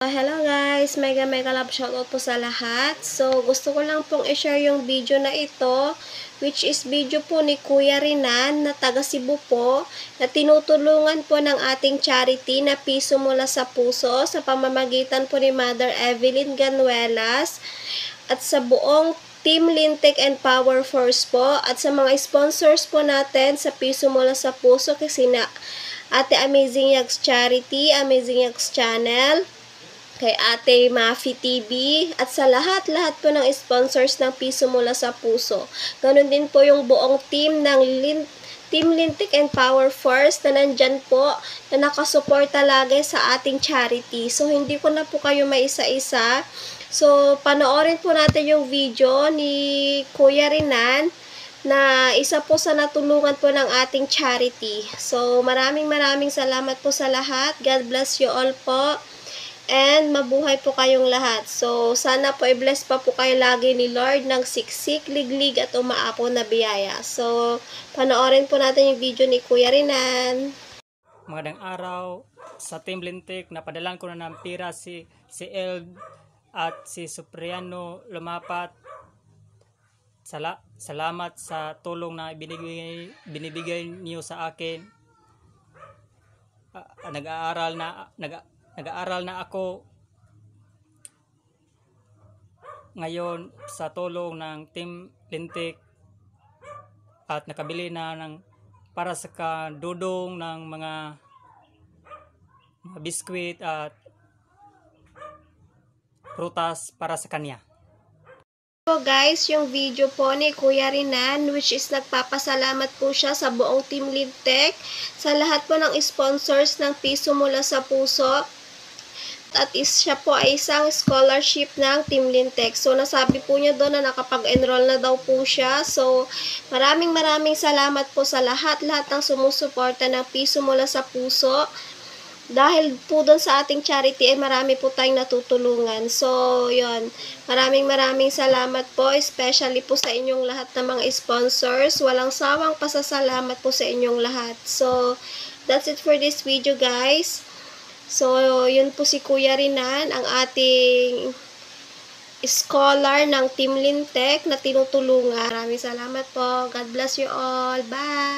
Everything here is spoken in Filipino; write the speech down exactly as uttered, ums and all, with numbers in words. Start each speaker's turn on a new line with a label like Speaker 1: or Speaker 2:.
Speaker 1: Hello guys, mega mega love shoutout po sa lahat. So, gusto ko lang pong i-share yung video na ito, which is video po ni Kuya Rinan na taga Cebu po, na tinutulungan po ng ating charity na Piso Mula sa Puso sa pamamagitan po ni Mother Evelyn Ganuelas at sa buong Team Lintik and Power Force po at sa mga sponsors po natin sa Piso Mula sa Puso kasi na Ate Amazing Yags Charity, Amazing Yags Channel, kay Ate Mafi T V, at sa lahat-lahat po ng sponsors ng Piso Mula sa Puso. Ganon din po yung buong team ng Lin Team Lintik and Power Force na nandyan po, na nakasuporta lagi sa ating charity. So, hindi ko na po kayo maisa-isa. So, panoorin po natin yung video ni Kuya Rinan na isa po sa natulungan po ng ating charity. So, maraming maraming salamat po sa lahat. God bless you all po. And mabuhay po kayong lahat. So, sana po i-bless pa po kayo lagi ni Lord ng siksik, liglig at umaapo na biyaya. So, panoorin po natin yung video ni Kuya Rinan.
Speaker 2: Magandang araw sa Team Lintik. Napadalan ko na ng pira si, si El at si Supriano Lumapat. Sala, salamat sa tulong na binibigay, binibigay niyo sa akin. Uh, nag-aaral na nag Nag-aaral na ako ngayon sa tulong ng Team Lintik at nakabili na ng para sa kadudong ng mga, mga biskwit at prutas para sa kanya.
Speaker 1: So guys, yung video po ni Kuya Rinan, which is nagpapasalamat po siya sa buong Team Lintik, sa lahat po ng sponsors ng Piso Mula sa Puso, at is siya po ay isang scholarship ng Team Lintik. So, nasabi po niya doon na nakapag-enroll na daw po siya. So, maraming maraming salamat po sa lahat-lahat ng sumusuporta ng Piso Mula sa Puso. Dahil po doon sa ating charity ay marami po tayong natutulungan. So, yun. Maraming maraming salamat po, especially po sa inyong lahat ng mga sponsors. Walang sawang pasasalamat po sa inyong lahat. So, that's it for this video, guys. So, yun po si Kuya Rinan, ang ating scholar ng Team Lintik na tinutulungan. Maraming salamat po. God bless you all. Bye!